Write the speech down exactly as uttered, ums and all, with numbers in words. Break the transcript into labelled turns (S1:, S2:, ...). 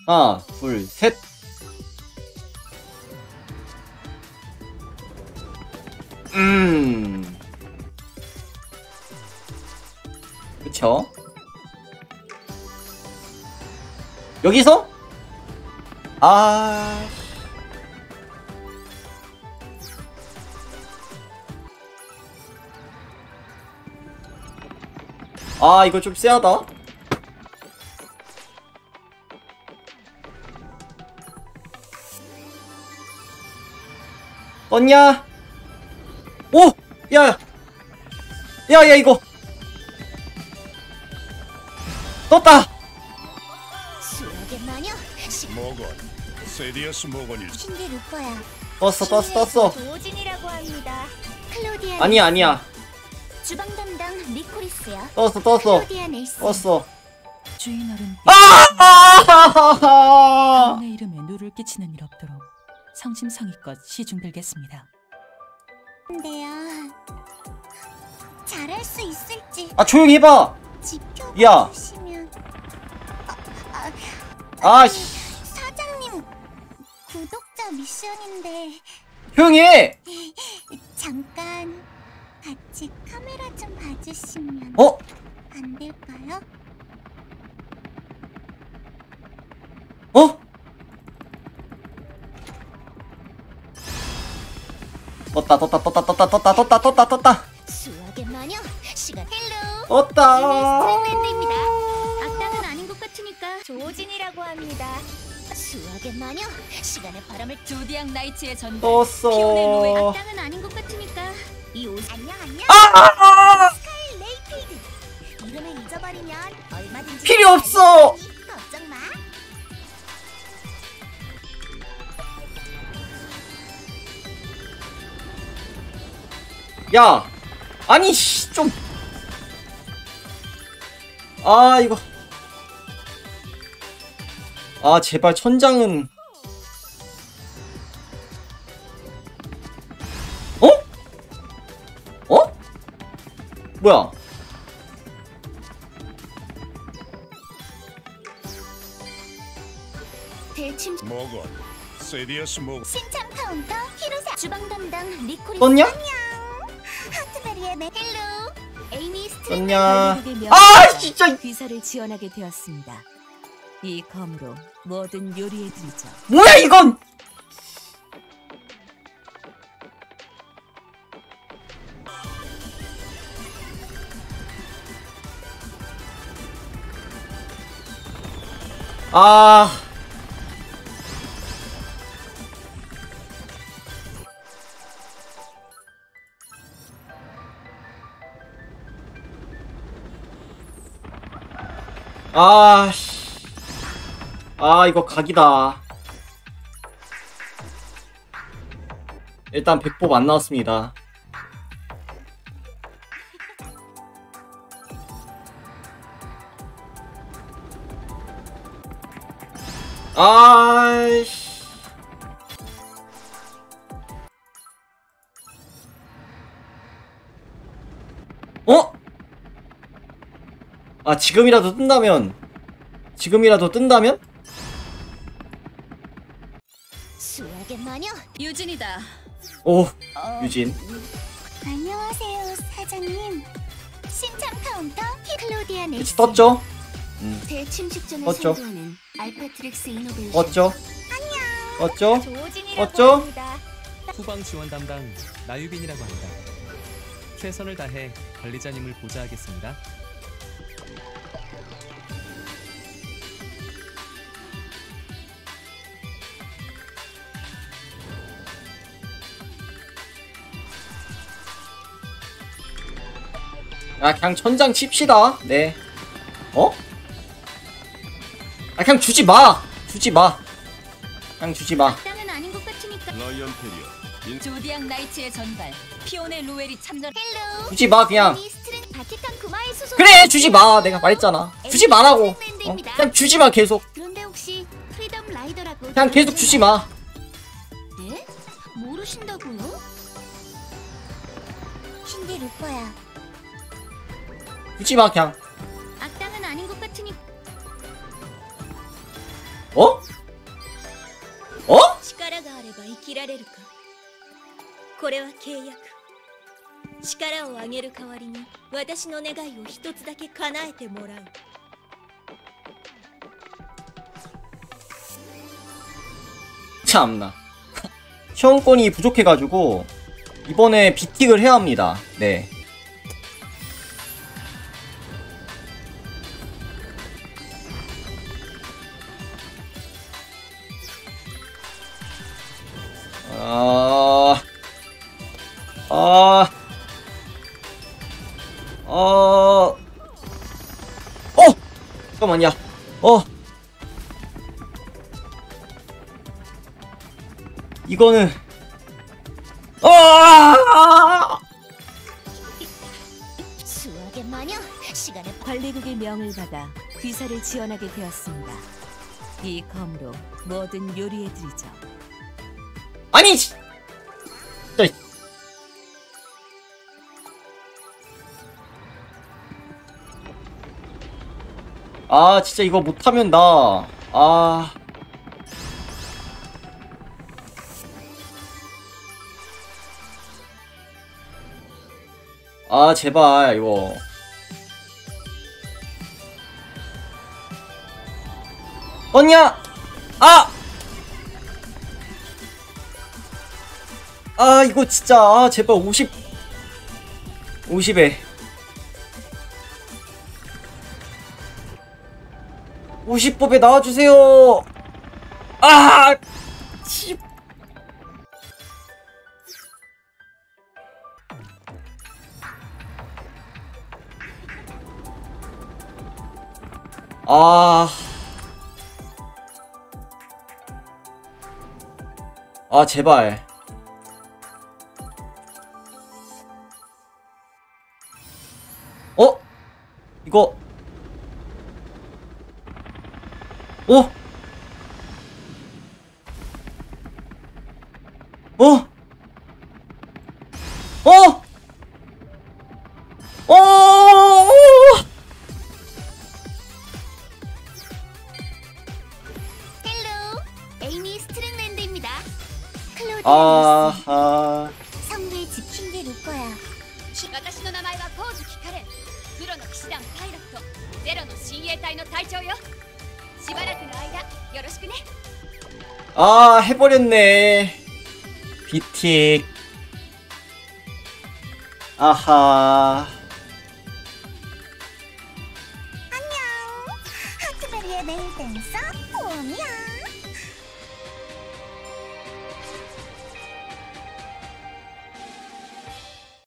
S1: 하나, 둘, 셋. 음. 그쵸? 여기서? 아. 아, 이거 좀 쎄하다. 떴냐? 오! 야! 야, 야, 이거! 떴다!
S2: 수학의 마녀!
S3: 모건, 세디어스 모건일.
S2: 신기 루퍼야.
S1: 떴어, 떴어, 떴어.
S2: 조진이라고 합니다. 클로디아.
S1: 아니야, 아니야.
S2: 주방 담당 니코리스야.
S1: 떴어, 떴어.
S2: 클로디아 넬슨.
S1: 떴어.
S4: 주인 어른
S1: 아!
S4: 내 이름에 누를 끼치는 일 없도록 성심성의껏 시중들겠습니다.
S2: 근데요. 잘할 수 있을지
S1: 아, 조용히 해봐! 야.
S2: 지켜주시면. 아,
S1: 아,
S2: 아,
S1: 씨.
S2: 사장님 구독자 미션인데
S1: 조용히 해!
S2: 잠깐 같이 카메라 좀 봐주시면
S1: 어?
S2: 안 될까요?
S1: 어? 떴다, 떴다, 떴다, 떴다, 떴다, 떴다, 떴다, 떴다.
S2: 수학의 마녀 시간 헬로.
S1: 떴다.
S2: 스트레이트입니다. 악당은 아닌 것 같으니까 조진이라고 합니다. 수학의 마녀 시간의 바람을.
S4: 조디악 나이츠의 전달
S1: 떴어.
S4: 피오네 노예.
S2: 악당은 아닌 것 같으니까 이 옷. 안녕 안녕.
S1: 아!
S2: 스카이 레이피드. 이름을 잊어버리면 얼마든지
S1: 필요 없어.
S2: 걱정 마.
S1: 야! 아니, 씨, 좀. 아, 이거. 아, 제발 천장은. 어? 어? 뭐야?
S2: 대침
S3: 모건, 세디어스 모건.
S2: 신참 카운터 히로사. 주방 담당 리코리.
S1: 떴냐?
S2: 하트베리의 멜. 헬로. 에이미 스트레이트.
S1: 떴냐?
S4: 미국의
S1: 아,
S4: 명예와
S1: 진짜.
S4: 귀사를 지원하게 되었습니다. 이 검으로 뭐든 요리해드리죠.
S1: 뭐야, 이건! 아. 아, 씨. 아, 이거 각이다. 일단 백법 안 나왔습니다. 아이씨. 어? 아, 지금이라도 뜬다면 지금이라도 뜬다면?
S2: 수학의 마녀.
S4: 유진이다.
S1: 오,
S4: 어,
S1: 유진.
S2: 안녕하세요 사장님. 신참 카운터 클로디아
S1: 그치,
S2: 넬슨.
S1: 떴죠?
S2: 대침식전을
S1: 떴죠?
S2: 선도하는 알파트릭스 이노베이션.
S1: 떴죠? 떴죠?
S2: 조진이라고
S1: 어쩌?
S2: 합니다.
S5: 후방 지원 담당 나유빈이라고 합니다. 최선을 다해 관리자님을 보좌하겠습니다.
S1: 아, 그냥 천장 칩시다. 네. 어? 아, 그냥 주지 마. 주지 마. 그냥 주지 마.
S2: 땅은 아닌 것 같으니까.
S3: 라이언 테리어. 인...
S4: 조디악 나이츠의 전발 피오네 루엘이 참전.
S2: 헬로.
S1: 주지 마, 그냥.
S2: 미스트는 바티칸 구마의 수소.
S1: 그래, 주지 마. 내가 말했잖아. 주지 마라고. 어? 그냥 주지 마, 계속.
S2: 그런데 혹시 프리덤 라이더라고?
S1: 그냥 계속 주지 마.
S2: 네? 모르신다고요? 신기 루퍼야.
S1: 주지 마, 그냥.
S2: 악당은 아닌 것 같으니.
S1: 어? 어?
S2: 力があれば生きられるか。これは契約。力をあげる代わりに私の願いを一つだけ叶えてもらう。
S1: 참나. 시험권이 부족해가지고 이번에 비틱을 해야 합니다. 네. 아, 아, 아, 어, 잠깐만요. 어, 이거는, 아,
S2: 수학의 마녀, 시간의
S6: 관리국의 명을 받아 귀사를 지원하게 되었습니다. 이 검으로 뭐든 요리해드리죠.
S1: 아니, 씨. 진짜. 아, 진짜 이거 못하면 나, 아. 아, 제발, 이거. 언냐! 아! 아, 이거 진짜, 아, 제발 오십, 오십에. 오십 법에 나와주세요! 아! 씨. 아. 아, 제발. 어? 이거. 어? 어? 어? 어?
S2: 헬로, 에이미 스트링랜드입니다. 클로디아
S1: 아하.
S2: 성계 지킨게 놓을 거야. 私の名前は光月カレン。プロの騎士団パイロット、ゼロの親衛隊の隊長よ。しばらくの間よろしくね。
S1: 아, 해버렸네. 비틱. 아하.